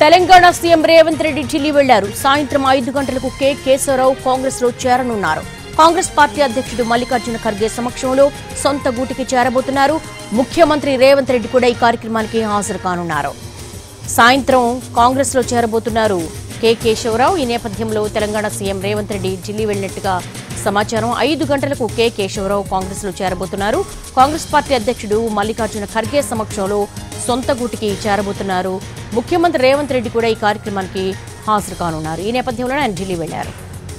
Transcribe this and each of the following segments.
Telangana CM Revanth Reddy Delhi వెళ్లారు. సాయంత్రం 5 గంటలకు కె కేశవరావు కాంగ్రెస్ లో చేరనున్నారు. కాంగ్రెస్ పార్టీ అధ్యక్షుడు మల్లికార్జున ఖర్గే సమక్షంలో సొంత గూటికి చేరబోతున్నారు. ముఖ్యమంత్రి రేవంత్ రెడ్డి కూడా ఈ కార్యక్రమానికి హాజరు కానున్నారు. సాయంత్రం కాంగ్రెస్ లో చేరబోతున్నారు కె కేశవరావు. ఈ నేపథ్యంలో తెలంగాణ సీఎం రేవంత్ రెడ్డి ఢిల్లీ వెళ్లినట్టుగా సమాచారం. 5 గంటలకు కె కేశవరావు కాంగ్రెస్ లో చేరబోతున్నారు. కాంగ్రెస్ పార్టీ అధ్యక్షుడు మల్లికార్జున ఖర్గే సమక్షంలో సొంత గూటికి చేరబోతున్నారు. ముఖ్యమంత్రి రేవంత్ రెడ్డి కూడా ఈ కార్యక్రమానికి హాజరు కానున్నారు. ఈ నేపథ్యంలో ఆయన ఢిల్లీ వెళ్లారు.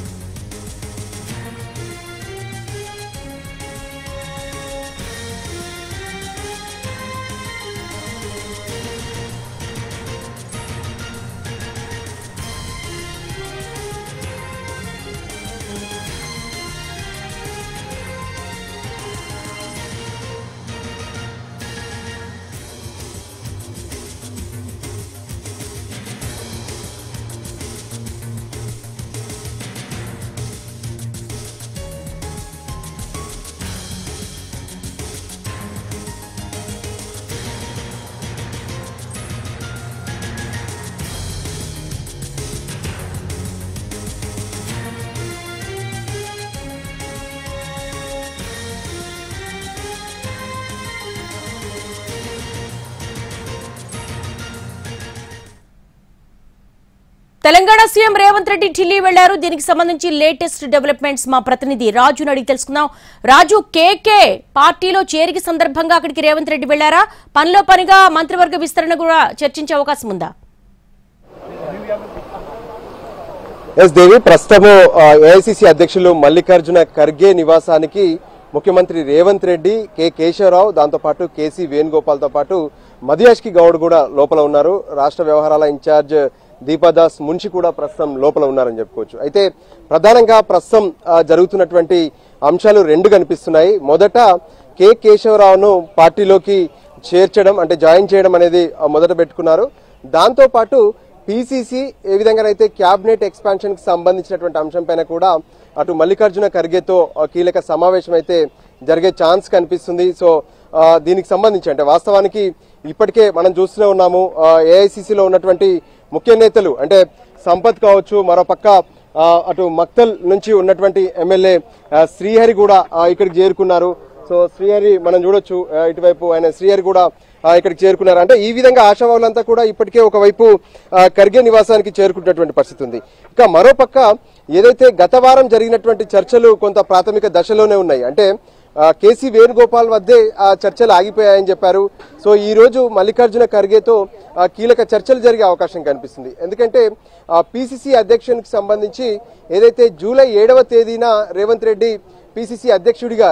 తెలంగాణ సీఎం రేవంత్ రెడ్డి ఢిల్లీ వెళ్లారు. దీనికి సంబంధించి లేటెస్ట్ డెవలప్మెంట్స్ మా ప్రతినిధి రాజును అడిగి తెలుసుకుందాం. రాజు, కేకే పార్టీలో చేరిక సందర్భంగా అక్కడికి రేవంత్ రెడ్డి వెళ్లారా? పనిలో పనిగా మంత్రివర్గ విస్తరణ కూడా చర్చించే అవకాశం ఉందా? ఎస్ దేవి, ప్రస్తుతము ఏఐసిసి అధ్యక్షులు మల్లికార్జున ఖర్గే నివాసానికి ముఖ్యమంత్రి రేవంత్ రెడ్డి, కె కేశవరావు, దాంతో పాటు కేసీ వేణుగోపాల్ తో పాటు మధుయాష్కి గౌడ్ కూడా లోపల ఉన్నారు. రాష్ట్ర వ్యవహారాల ఇన్ఛార్జ్ దీపాదాస్ మున్షి కూడా ప్రస్తుతం లోపల ఉన్నారని చెప్పుకోవచ్చు. అయితే ప్రధానంగా ప్రస్తుతం జరుగుతున్నటువంటి అంశాలు రెండు కనిపిస్తున్నాయి. మొదట కె కేశవరావును పార్టీలోకి చేర్చడం అంటే జాయిన్ చేయడం అనేది మొదట పెట్టుకున్నారు. దాంతో పాటు పిసిసి ఏ విధంగానైతే క్యాబినెట్ ఎక్స్పాన్షన్ కి సంబంధించినటువంటి అంశం పైన కూడా అటు మల్లికార్జున ఖర్గేతో కీలక సమావేశం అయితే జరిగే ఛాన్స్ కనిపిస్తుంది. సో దీనికి సంబంధించి అంటే వాస్తవానికి ఇప్పటికే మనం చూస్తూనే ఉన్నాము, ఏఐసిసిలో ఉన్నటువంటి ముఖ్య నేతలు అంటే సంపత్ కావచ్చు, మరోపక్క అటు మక్తల్ నుంచి ఉన్నటువంటి ఎమ్మెల్యే శ్రీహరి కూడా ఇక్కడికి చేరుకున్నారు. సో శ్రీహరి మనం చూడొచ్చు, ఇటువైపు ఆయన శ్రీహరి కూడా ఇక్కడికి చేరుకున్నారు. అంటే ఈ విధంగా ఆశావాళ్ళంతా కూడా ఇప్పటికే ఒకవైపు ఖర్గే నివాసానికి చేరుకున్నటువంటి పరిస్థితి ఉంది. ఇక మరోపక్క ఏదైతే గత వారం జరిగినటువంటి చర్చలు కొంత ప్రాథమిక దశలోనే ఉన్నాయి. అంటే కేసీ వేణుగోపాల్ వద్దే ఆ చర్చలు ఆగిపోయాయని చెప్పారు. సో ఈ రోజు మల్లికార్జున ఖర్గేతో కీలక చర్చలు జరిగే అవకాశం కనిపిస్తుంది. ఎందుకంటే పిసిసి అధ్యక్షునికి సంబంధించి ఏదైతే జూలై 7వ తేదీన రేవంత్ రెడ్డి పిసిసి అధ్యక్షుడిగా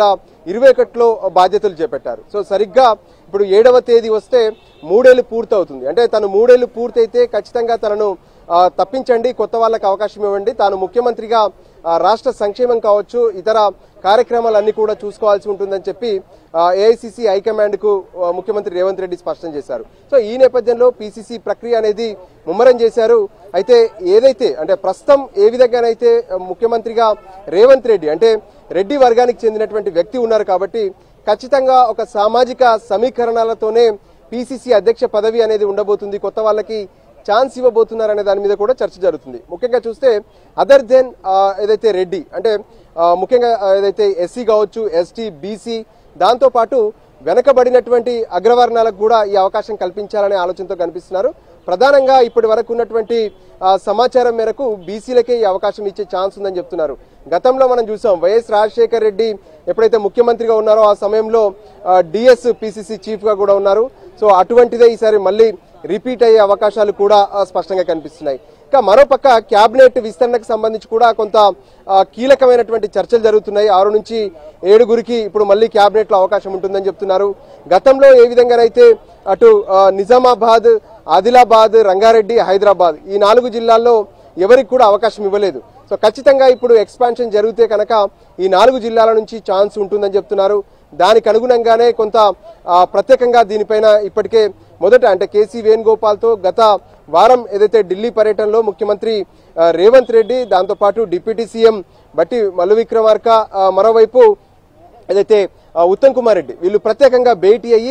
2021లో బాధ్యతలు చేపట్టారు. సో సరిగ్గా ఇప్పుడు 7వ తేదీ వస్తే 3 ఏళ్లు పూర్తవుతుంది. అంటే తను 3 ఏళ్లు పూర్తయితే ఖచ్చితంగా తనను తప్పించండి, కొత్త వాళ్ళకి అవకాశం ఇవ్వండి, తాను ముఖ్యమంత్రిగా రాష్ట్ర సంక్షేమం కావచ్చు, ఇతర కార్యక్రమాలన్నీ కూడా చూసుకోవాల్సి ఉంటుందని చెప్పి ఏఐసిసి హైకమాండ్ కు ముఖ్యమంత్రి రేవంత్ రెడ్డి స్పష్టం చేశారు. సో ఈ నేపథ్యంలో పిసిసి ప్రక్రియ అనేది ముమ్మరం చేశారు. అయితే ఏదైతే అంటే ప్రస్తుతం ఏ విధంగానైతే ముఖ్యమంత్రిగా రేవంత్ రెడ్డి అంటే రెడ్డి వర్గానికి చెందినటువంటి వ్యక్తి ఉన్నారు కాబట్టి ఖచ్చితంగా ఒక సామాజిక సమీకరణలతోనే పిసిసి అధ్యక్ష పదవి అనేది ఉండబోతుంది, కొత్త వాళ్ళకి ఛాన్స్ ఇవ్వబోతున్నారనే దాని మీద కూడా చర్చ జరుగుతుంది. ముఖ్యంగా చూస్తే అదర్ దెన్ ఏదైతే రెడ్డి అంటే ముఖ్యంగా ఏదైతే ఎస్సీ కావచ్చు, ఎస్టీ, బీసీ, దాంతో పాటు వెనకబడినటువంటి అగ్రవర్ణాలకు కూడా ఈ అవకాశం కల్పించాలనే ఆలోచనతో కనిపిస్తున్నారు. ప్రధానంగా ఇప్పటి వరకు ఉన్నటువంటి సమాచారం మేరకు బీసీలకే ఈ అవకాశం ఇచ్చే ఛాన్స్ ఉందని చెప్తున్నారు. గతంలో మనం చూసాం, వైఎస్ రాజశేఖర్ రెడ్డి ఎప్పుడైతే ముఖ్యమంత్రిగా ఉన్నారో ఆ సమయంలో డిఎస్ పిసిసి చీఫ్ గా కూడా ఉన్నారు. సో అటువంటిదే ఈసారి మళ్ళీ రిపీట్ అయ్యే అవకాశాలు కూడా స్పష్టంగా కనిపిస్తున్నాయి. ఇక మరోపక్క క్యాబినెట్ విస్తరణకు సంబంధించి కూడా కొంత కీలకమైనటువంటి చర్చలు జరుగుతున్నాయి. 6 నుంచి 7 ఇప్పుడు మళ్ళీ క్యాబినెట్ లో అవకాశం ఉంటుందని చెప్తున్నారు. గతంలో ఏ విధంగానైతే అటు నిజామాబాద్, ఆదిలాబాద్, రంగారెడ్డి, హైదరాబాద్ ఈ 4 జిల్లాల్లో ఎవరికి కూడా అవకాశం ఇవ్వలేదు. సో ఖచ్చితంగా ఇప్పుడు ఎక్స్పాన్షన్ జరిగితే కనుక ఈ 4 జిల్లాల నుంచి ఛాన్స్ ఉంటుందని చెప్తున్నారు. దానికి అనుగుణంగానే కొంత ప్రత్యేకంగా దీనిపైన ఇప్పటికే మొదట అంటే కేసీ వేణుగోపాల్తో గత వారం ఏదైతే ఢిల్లీ పర్యటనలో ముఖ్యమంత్రి రేవంత్ రెడ్డి, దాంతో పాటు డిప్యూటీ సీఎం బట్టి మల్లు విక్రమార్క, మరోవైపు ఏదైతే ఉత్తమ్ కుమార్ రెడ్డి వీళ్ళు ప్రత్యేకంగా భేటీ అయ్యి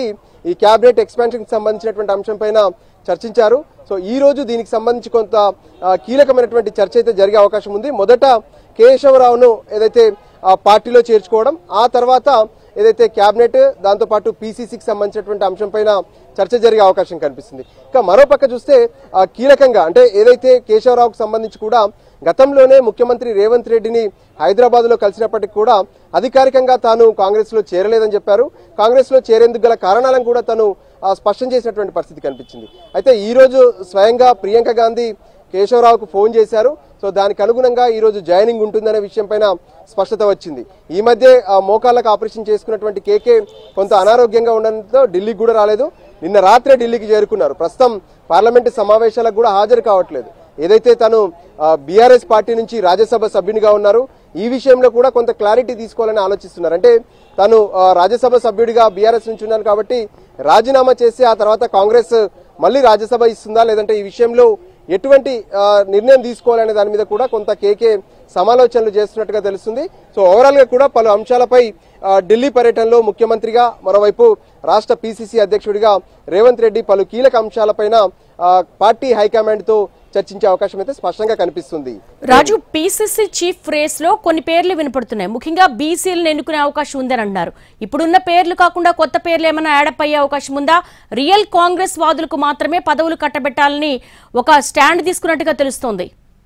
ఈ క్యాబినెట్ ఎక్స్పాన్షన్ కి సంబంధించినటువంటి అంశం పైన చర్చించారు. సో ఈ రోజు దీనికి సంబంధించి కొంత కీలకమైనటువంటి చర్చ అయితే జరిగే అవకాశం ఉంది. మొదట కేశవరావును ఏదైతే పార్టీలో చేర్చుకోవడం, ఆ తర్వాత ఏదైతే క్యాబినెట్ దాంతోపాటు పీసీసీకి సంబంధించినటువంటి అంశం పైన చర్చ జరిగే అవకాశం కనిపిస్తుంది. ఇక మరోపక్క చూస్తే కీలకంగా అంటే ఏదైతే కేశవరావుకు సంబంధించి కూడా గతంలోనే ముఖ్యమంత్రి రేవంత్ రెడ్డిని హైదరాబాద్ లో కలిసినప్పటికీ కూడా అధికారికంగా తాను కాంగ్రెస్ లో చేరలేదని చెప్పారు. కాంగ్రెస్ లో చేరేందుకు గల కారణాలను కూడా తను స్పష్టం చేసినటువంటి పరిస్థితి కనిపించింది. అయితే ఈ రోజు స్వయంగా ప్రియాంక గాంధీ కేశవరావుకు ఫోన్ చేశారు. సో దానికి అనుగుణంగా ఈ రోజు జాయినింగ్ ఉంటుందనే విషయం పైన స్పష్టత వచ్చింది. ఈ మధ్య మోకాళ్ళకు ఆపరేషన్ చేసుకున్నటువంటి కేకే కొంత అనారోగ్యంగా ఉండడంతో ఢిల్లీకి కూడా రాలేదు. నిన్న రాత్రే ఢిల్లీకి చేరుకున్నారు. ప్రస్తుతం పార్లమెంటు సమావేశాలకు కూడా హాజరు కావట్లేదు. ఏదైతే తను బీఆర్ఎస్ పార్టీ నుంచి రాజ్యసభ సభ్యునిగా ఉన్నారు, ఈ విషయంలో కూడా కొంత క్లారిటీ తీసుకోవాలని ఆలోచిస్తున్నారు. అంటే తను రాజ్యసభ సభ్యుడిగా బీఆర్ఎస్ నుంచి ఉన్నాను కాబట్టి రాజీనామా చేసి ఆ తర్వాత కాంగ్రెస్ మళ్ళీ రాజ్యసభ ఇస్తుందా లేదంటే ఈ విషయంలో ఎటువంటి నిర్ణయం తీసుకోవాలనే దాని మీద కూడా కొంత కేకే సమాలోచనలు చేస్తున్నట్టుగా తెలుస్తుంది. సో ఓవరాల్ గా కూడా పలు అంశాలపై ఢిల్లీ పర్యటనలో ముఖ్యమంత్రిగా, మరోవైపు రాష్ట్ర పీసీసీ అధ్యక్షుడిగా రేవంత్ రెడ్డి పలు కీలక అంశాలపైన పార్టీ హైకమాండ్ తో చర్చించే అవకాశం అయితే స్పష్టంగా కనిపిస్తుంది. రాజు, పీసీసీ చీఫ్ రేస్ లో కొన్ని పేర్లు వినపడుతున్నాయి. ముఖ్యంగా బీసీలను ఎన్నుకునే అవకాశం ఉందని అంటున్నారు. ఇప్పుడున్న పేర్లు కాకుండా కొత్త పేర్లు ఏమైనా యాడప్ అయ్యే అవకాశం ఉందా? రియల్ కాంగ్రెస్ వాదులకు మాత్రమే పదవులు కట్టబెట్టాలని ఒక స్టాండ్ తీసుకున్నట్టుగా తెలుస్తోంది.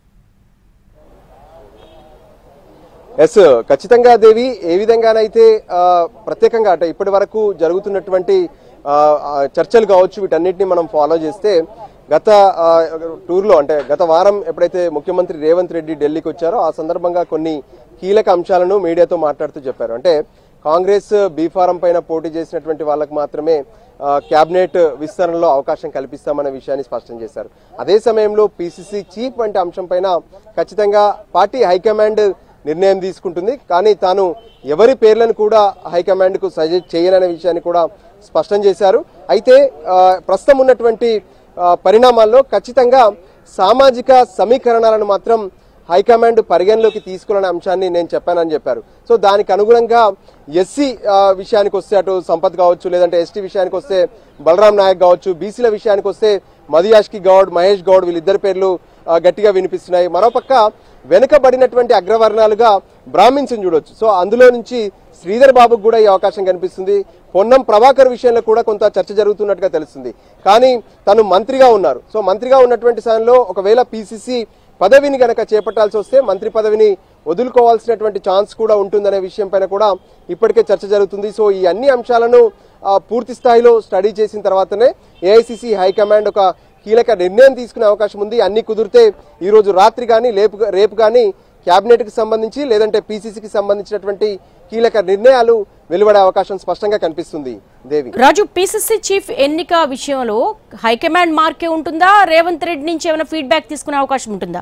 ఎస్, ఖచ్చితంగా దేవి. ఏ విధంగానైతే ప్రత్యేకంగా అంటే ఇప్పటి వరకు జరుగుతున్నటువంటి చర్చలు కావచ్చు, వీటన్నిటిని మనం ఫాలో చేస్తే గత టూర్లో అంటే గత వారం ఎప్పుడైతే ముఖ్యమంత్రి రేవంత్ రెడ్డి ఢిల్లీకి వచ్చారో ఆ సందర్భంగా కొన్ని కీలక అంశాలను మీడియాతో మాట్లాడుతూ చెప్పారు. అంటే కాంగ్రెస్ బీఫారం పైన పోటీ చేసినటువంటి వాళ్ళకు మాత్రమే క్యాబినెట్ విస్తరణలో అవకాశం కల్పిస్తామనే విషయాన్ని స్పష్టం చేశారు. అదే సమయంలో పీసీసీ చీఫ్ వంటి అంశం పైన ఖచ్చితంగా పార్టీ హైకమాండ్ నిర్ణయం తీసుకుంటుంది, కానీ తాను ఎవరి పేర్లను కూడా హైకమాండ్ కు సజెస్ట్ చేయననే విషయాన్ని కూడా స్పష్టం చేశారు. అయితే ప్రస్తుతం ఉన్నటువంటి పరిణామాల్లో ఖచ్చితంగా సామాజిక సమీకరణాలను మాత్రం హైకమాండ్ పరిగణలోకి తీసుకోవాలనే అంశాన్ని నేను చెప్పానని చెప్పారు. సో దానికి అనుగుణంగా ఎస్సీ విషయానికి వస్తే అటు సంపత్ కావచ్చు, లేదంటే ఎస్టీ విషయానికి వస్తే బలరాం నాయక్ కావచ్చు, బీసీల విషయానికి వస్తే మధుయాష్కి గౌడ్, మహేష్ గౌడ్, వీళ్ళిద్దరి పేర్లు గట్టిగా వినిపిస్తున్నాయి. మరోపక్క వెనుకబడినటువంటి అగ్రవర్ణాలుగా బ్రాహ్మిన్స్ చూడొచ్చు. సో అందులో నుంచి శ్రీధర్ బాబుకు కూడా ఈ అవకాశం కనిపిస్తుంది. పొన్నం ప్రభాకర్ విషయంలో కూడా కొంత చర్చ జరుగుతున్నట్టుగా తెలుస్తుంది. కానీ తను మంత్రిగా ఉన్నారు. సో మంత్రిగా ఉన్నటువంటి సమయంలో ఒకవేళ పీసీసీ పదవిని గనక చేపట్టాల్సి వస్తే మంత్రి పదవిని వదులుకోవాల్సినటువంటి ఛాన్స్ కూడా ఉంటుందనే విషయం పైన కూడా ఇప్పటికే చర్చ జరుగుతుంది. సో ఈ అన్ని అంశాలను పూర్తి స్థాయిలో స్టడీ చేసిన తర్వాతనే ఏఐసీసీ హైకమాండ్ ఒక కీలక నిర్ణయం తీసుకునే అవకాశం ఉంది. అన్ని కుదిరితే ఈ రోజు రాత్రి కానీ రేపు కానీ క్యాబినెట్ కి సంబంధించి లేదంటే పీసీసీకి సంబంధించినటువంటి కీలక నిర్ణయాలు వెలువడే అవకాశం స్పష్టంగా కనిపిస్తుంది. దేవి, రాజు, పీసీసీ చీఫ్ ఎన్నిక విషయంలో హైకమాండ్ మార్కే ఉంటుందా? రేవంత్ రెడ్డి నుంచి ఏమైనా ఫీడ్బ్యాక్ తీసుకునే అవకాశం ఉంటుందా?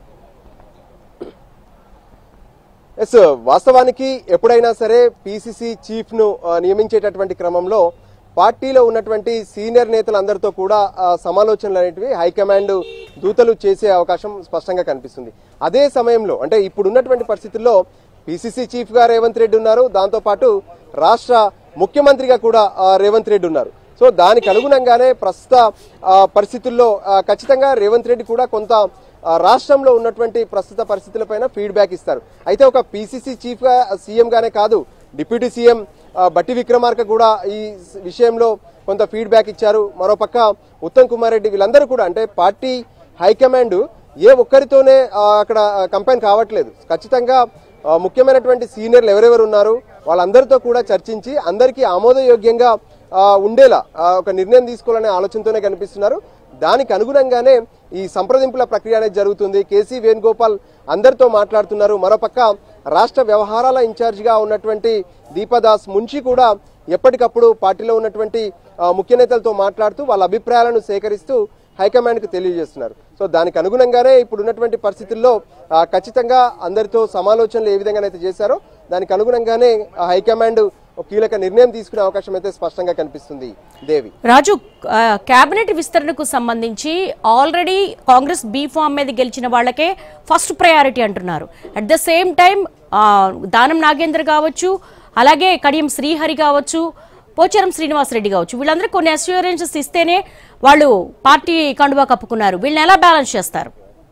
ఎస్, వాస్తవానికి ఎప్పుడైనా సరే పీసీసీ చీఫ్ ను నియమించేటటువంటి క్రమంలో పార్టీలో ఉన్నటువంటి సీనియర్ నేతలందరితో కూడా సమాలోచనలు అనేటివి హైకమాండ్ దూతలు చేసే అవకాశం స్పష్టంగా కనిపిస్తుంది. అదే సమయంలో అంటే ఇప్పుడున్నటువంటి పరిస్థితుల్లో పీసీసీ చీఫ్ గా రేవంత్ రెడ్డి ఉన్నారు, దాంతో పాటు రాష్ట్ర ముఖ్యమంత్రిగా కూడా రేవంత్ రెడ్డి ఉన్నారు. సో దానికి అనుగుణంగానే ప్రస్తుత పరిస్థితుల్లో ఖచ్చితంగా రేవంత్ రెడ్డి కూడా కొంత రాష్ట్రంలో ఉన్నటువంటి ప్రస్తుత పరిస్థితులపైన ఫీడ్బ్యాక్ ఇస్తారు. అయితే ఒక పీసీసీ చీఫ్ గా సీఎం గానే కాదు, డిప్యూటీ సీఎం బట్టి విక్రమార్క కూడా ఈ విషయంలో కొంత ఫీడ్బ్యాక్ ఇచ్చారు. మరోపక్క ఉత్తమ్ కుమార్ రెడ్డి, వీళ్ళందరూ కూడా అంటే పార్టీ హైకమాండ్ ఏ ఒక్కరితోనే అక్కడ కంపైన్ కావట్లేదు. ఖచ్చితంగా ముఖ్యమైనటువంటి సీనియర్లు ఎవరెవరు ఉన్నారు వాళ్ళందరితో కూడా చర్చించి అందరికీ ఆమోదయోగ్యంగా ఉండేలా ఒక నిర్ణయం తీసుకోవాలనే ఆలోచనతోనే కనిపిస్తున్నారు. దానికి అనుగుణంగానే ఈ సంప్రదింపుల ప్రక్రియ అనేది జరుగుతుంది. కేసీ వేణుగోపాల్ అందరితో మాట్లాడుతున్నారు. మరోపక్క రాష్ట్ర వ్యవహారాల ఇన్ఛార్జిగా ఉన్నటువంటి దీపదాస్ మున్షి కూడా ఎప్పటికప్పుడు పార్టీలో ఉన్నటువంటి ముఖ్య నేతలతో మాట్లాడుతూ వాళ్ళ అభిప్రాయాలను సేకరిస్తూ హైకమాండ్ కు తెలియజేస్తున్నారు. సో దానికి అనుగుణంగానే ఇప్పుడు ఉన్నటువంటి పరిస్థితుల్లో ఖచ్చితంగా అందరితో సమాలోచనలు ఏ విధంగానైతే చేశారో దానికి అనుగుణంగానే హైకమాండ్ కీలక నిర్ణయం తీసుకునే అవకాశం అయితే స్పష్టంగా కనిపిస్తుంది. దేవి, రాజు, కేబినెట్ విస్తరణకు సంబంధించి ఆల్రెడీ కాంగ్రెస్ బీ ఫామ్ మీద గెలిచిన వాళ్ళకే ఫస్ట్ ప్రయారిటీ అంటున్నారు. At the same time Danam Nagendra కావచ్చు, అలాగే కడియం శ్రీహరి కావచ్చు, పోచారం శ్రీనివాసరెడ్డి కావచ్చు, వీళ్ళందరూ కొన్ని అష్యూరెన్సెస్ ఇస్తేనే వాళ్ళు పార్టీ కండువా కప్పుకున్నారు. వీళ్ళని ఎలా బ్యాలెన్స్ చేస్తారు?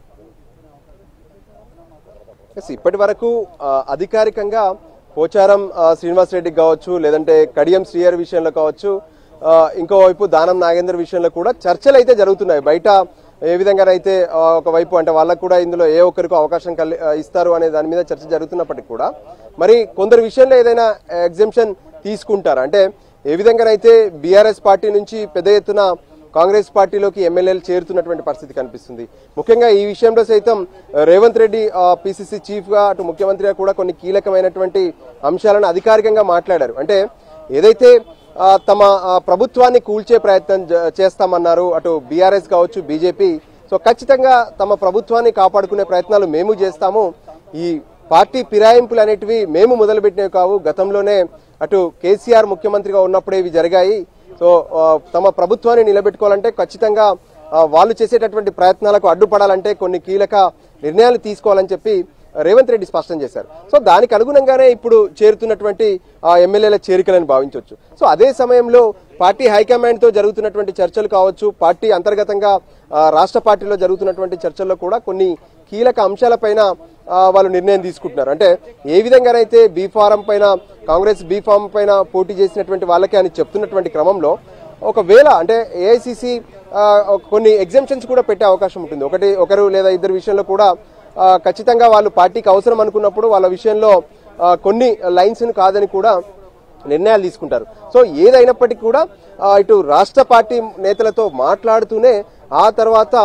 ఇప్పటి వరకు అధికారికంగా పోచారం శ్రీనివాసరెడ్డికి కావచ్చు, లేదంటే కడియం శ్రీహరి విషయంలో కావచ్చు, ఇంకోవైపు దానం నాగేందర్ విషయంలో కూడా చర్చలు అయితే జరుగుతున్నాయి. బయట ఏ విధంగానైతే ఒకవైపు అంటే వాళ్ళకు కూడా ఇందులో ఏ ఒక్కరికో అవకాశం ఇస్తారు అనే దాని మీద చర్చ జరుగుతున్నప్పటికీ కూడా మరి కొందరు విషయంలో ఏదైనా ఎగ్జెంప్షన్ తీసుకుంటారు. అంటే ఏ విధంగానైతే బీఆర్ఎస్ పార్టీ నుంచి పెద్ద ఎత్తున కాంగ్రెస్ పార్టీలోకి ఎమ్మెల్యేలు చేరుతున్నటువంటి పరిస్థితి కనిపిస్తుంది. ముఖ్యంగా ఈ విషయంలో సైతం రేవంత్ రెడ్డి పిసిసి చీఫ్ గా అటు ముఖ్యమంత్రిగా కూడా కొన్ని కీలకమైనటువంటి అంశాలను అధికారికంగా మాట్లాడారు. అంటే ఏదైతే తమ ప్రభుత్వాన్ని కూల్చే ప్రయత్నం చేస్తామన్నారు అటు బీఆర్ఎస్ కావచ్చు, బీజేపీ. సో ఖచ్చితంగా తమ ప్రభుత్వాన్ని కాపాడుకునే ప్రయత్నాలు మేము చేస్తాము. ఈ పార్టీ ఫిరాయింపులు అనేటివి మేము మొదలుపెట్టినవి కావు. గతంలోనే అటు కేసీఆర్ ముఖ్యమంత్రిగా ఉన్నప్పుడే ఇవి జరిగాయి. సో తమ ప్రభుత్వాన్ని నిలబెట్టుకోవాలంటే ఖచ్చితంగా వాళ్ళు చేసేటటువంటి ప్రయత్నాలకు అడ్డుపడాలంటే కొన్ని కీలక నిర్ణయాలు తీసుకోవాలని చెప్పి రేవంత్ రెడ్డి స్పష్టం చేశారు. సో దానికి అనుగుణంగానే ఇప్పుడు చేరుతున్నటువంటి ఎమ్మెల్యేల చేరికలను భావించవచ్చు. సో అదే సమయంలో పార్టీ హైకమాండ్ తో జరుగుతున్నటువంటి చర్చలు కావచ్చు, పార్టీ అంతర్గతంగా రాష్ట్ర పార్టీలో జరుగుతున్నటువంటి చర్చల్లో కూడా కొన్ని కీలక అంశాలపైన వాళ్ళు నిర్ణయం తీసుకుంటున్నారు. అంటే ఏ విధంగానైతే బీఫారం పైన కాంగ్రెస్ బీఫామ్ పైన పోటీ చేసినటువంటి వాళ్ళకే అని చెప్తున్నటువంటి క్రమంలో ఒకవేళ అంటే ఏఐసిసి కొన్ని ఎగ్జామ్షన్స్ కూడా పెట్టే అవకాశం ఉంటుంది. ఒకరు లేదా ఇద్దరు విషయంలో కూడా ఖచ్చితంగా వాళ్ళు పార్టీకి అవసరం అనుకున్నప్పుడు వాళ్ళ విషయంలో కొన్ని లైన్స్ కాదని కూడా నిర్ణయాలు తీసుకుంటారు. సో ఏదైనప్పటికీ కూడా ఇటు రాష్ట్ర పార్టీ నేతలతో మాట్లాడుతూనే ఆ తర్వాత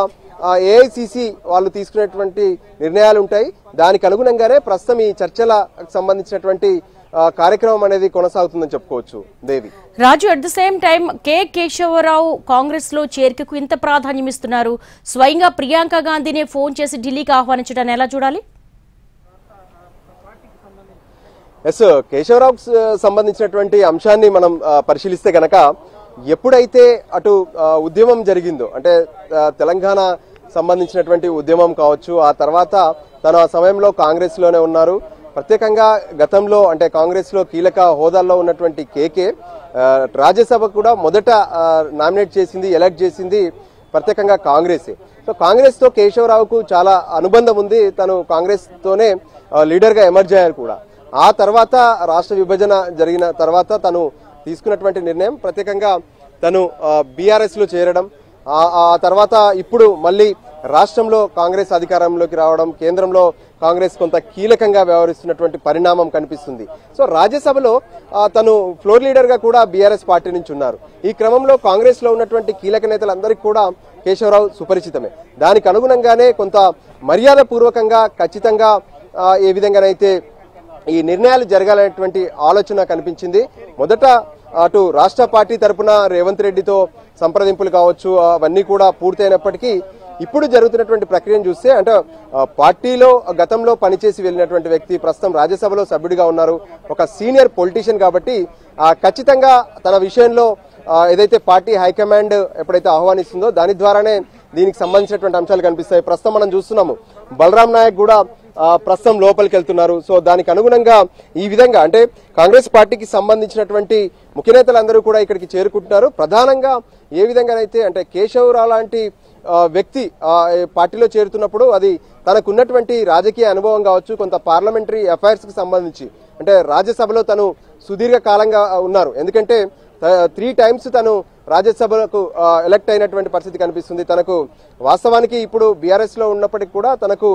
ఏఐసిసి వాళ్ళు తీసుకునేటువంటి నిర్ణయాలు ఉంటాయి. దానికి అనుగుణంగానే ప్రస్తుతం ఈ చర్చలకు సంబంధించినటువంటి కార్యక్రమం అనేది కొనసాగుతుందని చెప్పుకోవచ్చు. Devi Raju, at the same time K Keshava Rao Congress లో చేరికకు ఇంత ప్రాధాన్యం ఇస్తున్నారు. స్వయంగా ప్రియాంక గాంధీనే ఫోన్ చేసి ఢిల్లీకి ఆహ్వానించడాన్ని ఎలా చూడాలి? ఎస్, కేశవరావుకు సంబంధించినటువంటి అంశాన్ని మనం పరిశీలిస్తే గనక ఎప్పుడైతే అటు ఉద్యమం జరిగిందో అంటే తెలంగాణ సంబంధించినటువంటి ఉద్యమం కావచ్చు, ఆ తర్వాత తను ఆ సమయంలో కాంగ్రెస్ లోనే ఉన్నారు. ప్రత్యేకంగా గతంలో అంటే కాంగ్రెస్ లో కీలక హోదాల్లో ఉన్నటువంటి కేకే రాజ్యసభ కూడా మొదట నామినేట్ చేసింది, ఎలక్ట్ చేసింది ప్రత్యేకంగా కాంగ్రెసే. సో కాంగ్రెస్ తో కేశవరావుకు చాలా అనుబంధం ఉంది. తను కాంగ్రెస్ తోనే లీడర్ గా ఎమర్జ్ అయ్యారు కూడా. ఆ తర్వాత రాష్ట్ర విభజన జరిగిన తర్వాత తను తీసుకున్నటువంటి నిర్ణయం ప్రత్యేకంగా తను బీఆర్ఎస్ లో చేరడం, ఆ తర్వాత ఇప్పుడు మళ్ళీ రాష్ట్రంలో కాంగ్రెస్ అధికారంలోకి రావడం, కేంద్రంలో కాంగ్రెస్ కొంత కీలకంగా వ్యవహరిస్తున్నటువంటి పరిణామం కనిపిస్తుంది. సో రాజ్యసభలో తను ఫ్లోర్ లీడర్ గా కూడా బీఆర్ఎస్ పార్టీ నుంచి ఉన్నారు. ఈ క్రమంలో కాంగ్రెస్ లో ఉన్నటువంటి కీలక నేతలందరికీ కూడా కేశవరావు సుపరిచితమే. దానికి అనుగుణంగానే కొంత మర్యాద పూర్వకంగా ఖచ్చితంగా ఏ విధంగానైతే ఈ నిర్ణయాలు జరగాలనేటువంటి ఆలోచన కనిపించింది. మొదట అటు రాష్ట్ర పార్టీ తరఫున రేవంత్ రెడ్డితో సంప్రదింపులు కావచ్చు అవన్నీ కూడా పూర్తయినప్పటికీ ఇప్పుడు జరుగుతున్నటువంటి ప్రక్రియను చూస్తే అంటే పార్టీలో గతంలో పనిచేసి వెళ్ళినటువంటి వ్యక్తి ప్రస్తుతం రాజ్యసభలో సభ్యుడిగా ఉన్నారు, ఒక సీనియర్ పొలిటీషియన్ కాబట్టి ఖచ్చితంగా తన విషయంలో ఏదైతే పార్టీ హైకమాండ్ ఎప్పుడైతే ఆహ్వానిస్తుందో దాని ద్వారానే దీనికి సంబంధించినటువంటి అంశాలు కనిపిస్తాయి. ప్రస్తుతం మనం చూస్తున్నాము బలరాం నాయక్ కూడా ప్రస్తుతం లోపలికి వెళ్తున్నారు. సో దానికి అనుగుణంగా ఈ విధంగా అంటే కాంగ్రెస్ పార్టీకి సంబంధించినటువంటి ముఖ్య నేతలందరూ కూడా ఇక్కడికి చేరుకుంటున్నారు. ప్రధానంగా ఏ విధంగానైతే అంటే కేశవరావు లాంటి వ్యక్తి పార్టీలో చేరుతున్నప్పుడు అది తనకున్నటువంటి రాజకీయ అనుభవం కావచ్చు, కొంత పార్లమెంటరీ అఫైర్స్ కి సంబంధించి అంటే రాజ్యసభలో తను సుదీర్ఘ కాలంగా ఉన్నారు. ఎందుకంటే 3 times తను రాజ్యసభకు ఎలక్ట్ అయినటువంటి పరిస్థితి కనిపిస్తుంది. తనకు వాస్తవానికి ఇప్పుడు బీఆర్ఎస్ లో ఉన్నప్పటికీ కూడా తనకు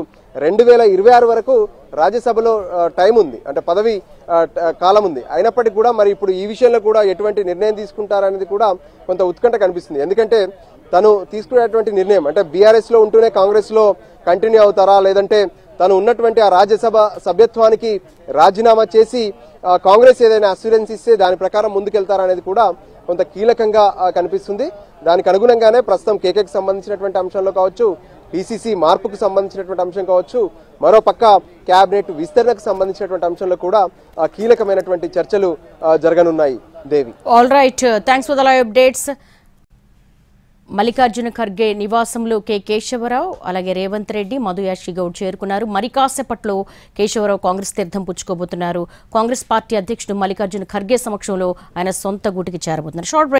2026 వరకు రాజ్యసభలో టైం ఉంది, అంటే పదవి కాలం ఉంది. అయినప్పటికీ కూడా మరి ఇప్పుడు ఈ విషయంలో కూడా ఎటువంటి నిర్ణయం తీసుకుంటారనేది కూడా కొంత ఉత్కంఠ కనిపిస్తుంది. ఎందుకంటే తను తీసుకునేటువంటి నిర్ణయం అంటే బీఆర్ఎస్ లో ఉంటూనే కాంగ్రెస్ లో కంటిన్యూ అవుతారా, లేదంటే తను ఉన్నటువంటి ఆ రాజ్యసభ సభ్యత్వానికి రాజీనామా చేసి కాంగ్రెస్ ఏదైనా అస్యూరెన్స్ ఇస్తే దాని ప్రకారం ముందుకెళ్తారా అనేది కూడా కొంత కీలకంగా కనిపిస్తుంది. దానికి అనుగుణంగానే ప్రస్తుతం కేకేకి సంబంధించినటువంటి అంశంలో కావచ్చు, పిసిసి మార్పుకు సంబంధించినటువంటి అంశం కావచ్చు, మరో పక్క క్యాబినెట్ విస్తరణకు సంబంధించినటువంటి అంశంలో కూడా కీలకమైనటువంటి చర్చలు జరగనున్నాయి. Devi, all right, thanks for the live updates. Mallikarjuna Kharge నివాసంలో కె కేశవరావు అలాగే రేవంత్ రెడ్డి మధుయాషి గౌడ్ చేరుకున్నారు. మరి కాసేపట్లో కేశవరావు కాంగ్రెస్ తీర్థం పుచ్చుకోబోతున్నారు. కాంగ్రెస్ పార్టీ అధ్యక్షుడు మల్లికార్జున ఖర్గే సమక్షంలో ఆయన సొంత గూటికి చేరబోతున్నారు.